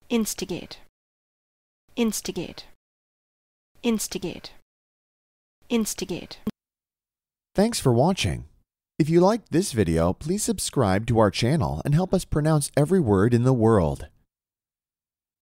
Instigate. Instigate. Instigate. Instigate. Thanks for watching. If you liked this video, please subscribe to our channel and help us pronounce every word in the world.